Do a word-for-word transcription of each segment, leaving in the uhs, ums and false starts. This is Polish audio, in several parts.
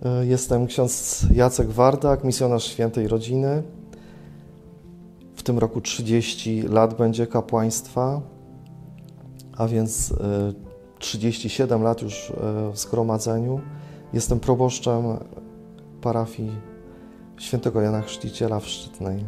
Jestem ksiądz Jacek Wardak, misjonarz Świętej Rodziny. W tym roku trzydzieści lat będzie kapłaństwa, a więc trzydzieści siedem lat już w zgromadzeniu. Jestem proboszczem parafii Świętego Jana Chrzciciela w Szczytnej.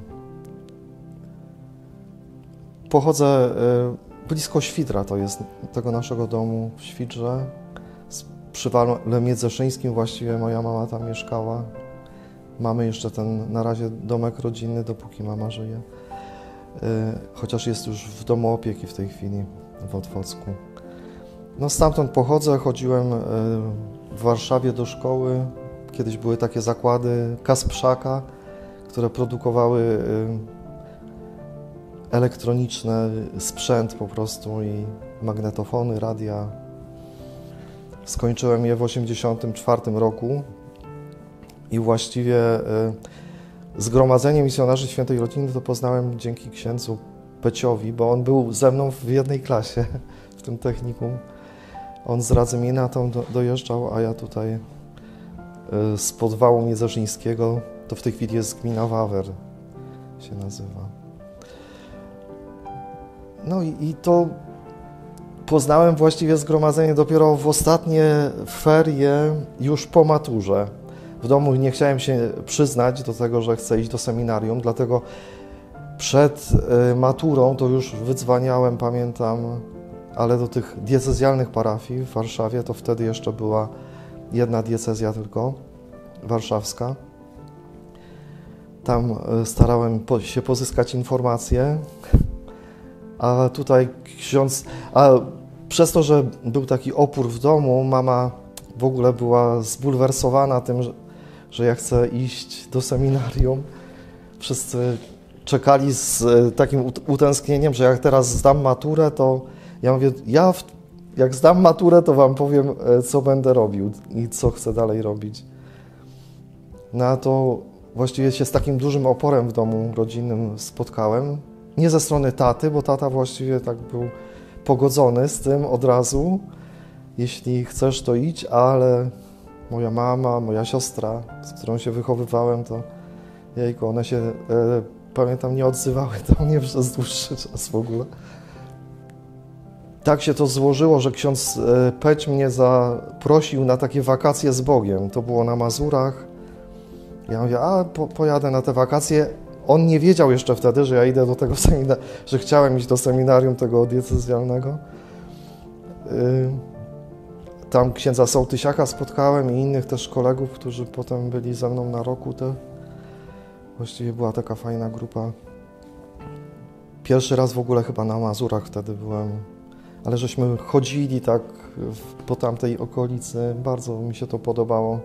Pochodzę blisko Świdra, to jest tego naszego domu w Świdrze. Przy Wale Miedzeszyńskim właściwie moja mama tam mieszkała. Mamy jeszcze ten na razie domek rodzinny, dopóki mama żyje. Chociaż jest już w domu opieki w tej chwili w Otwocku. No stamtąd pochodzę, chodziłem w Warszawie do szkoły. Kiedyś były takie zakłady Kasprzaka, które produkowały elektroniczny sprzęt po prostu i magnetofony, radia. Skończyłem je w osiemdziesiątym czwartym roku i właściwie Zgromadzenie Misjonarzy Świętej Rodziny to poznałem dzięki księdzu Peciowi, bo on był ze mną w jednej klasie w tym technikum. On z Radzymina tam dojeżdżał, a ja tutaj z Podwału Miedzeszyńskiego, to w tej chwili jest gmina Wawer się nazywa. No i, i to poznałem właściwie zgromadzenie dopiero w ostatnie ferie, już po maturze. W domu nie chciałem się przyznać do tego, że chcę iść do seminarium, dlatego przed maturą to już wydzwaniałem, pamiętam, ale do tych diecezjalnych parafii w Warszawie, to wtedy jeszcze była jedna diecezja tylko, warszawska. Tam starałem się pozyskać informacje, a tutaj ksiądz... A przez to, że był taki opór w domu, mama w ogóle była zbulwersowana tym, że, że ja chcę iść do seminarium. Wszyscy czekali z takim utęsknieniem, że jak teraz zdam maturę, to ja mówię, ja w, jak zdam maturę, to wam powiem, co będę robił i co chcę dalej robić. No a to właściwie się z takim dużym oporem w domu rodzinnym spotkałem. Nie ze strony taty, bo tata właściwie tak był pogodzony z tym od razu. Jeśli chcesz, to idź, ale moja mama, moja siostra, z którą się wychowywałem, to jejku, one się, e, pamiętam, nie odzywały do mnie przez dłuższy czas w ogóle. Tak się to złożyło, że ksiądz Peć mnie zaprosił na takie wakacje z Bogiem. To było na Mazurach. Ja mówię, a po, pojadę na te wakacje. On nie wiedział jeszcze wtedy, że ja idę do tego seminarium, że chciałem iść do seminarium tego diecezjalnego. Tam księdza Sołtysiaka spotkałem i innych też kolegów, którzy potem byli ze mną na roku. Te. Właściwie była taka fajna grupa. Pierwszy raz w ogóle chyba na Mazurach wtedy byłem, ale żeśmy chodzili tak po tamtej okolicy. Bardzo mi się to podobało.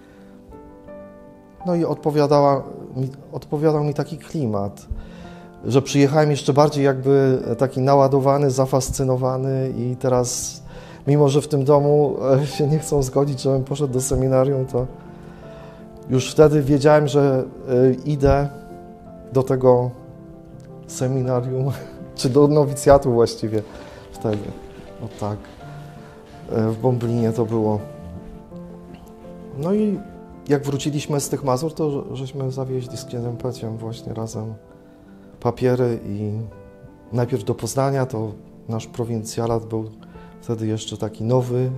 No i odpowiadała mi, odpowiadał mi taki klimat, że przyjechałem jeszcze bardziej jakby taki naładowany, zafascynowany i teraz, mimo że w tym domu się nie chcą zgodzić, żebym poszedł do seminarium, to już wtedy wiedziałem, że idę do tego seminarium, czy do nowicjatu właściwie wtedy. No tak, w Bąblinie to było. No i jak wróciliśmy z tych Mazur, to żeśmy zawieźli z księdzem Peciem właśnie razem papiery i najpierw do Poznania, to nasz prowincjalat był wtedy jeszcze taki nowy.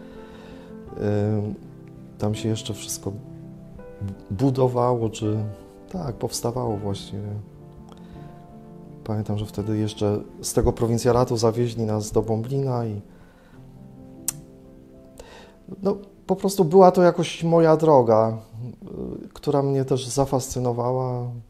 Tam się jeszcze wszystko budowało, czy tak, powstawało właściwie. Pamiętam, że wtedy jeszcze z tego prowincjalatu zawieźli nas do Bąblina i no, po prostu była to jakoś moja droga, która mnie też zafascynowała.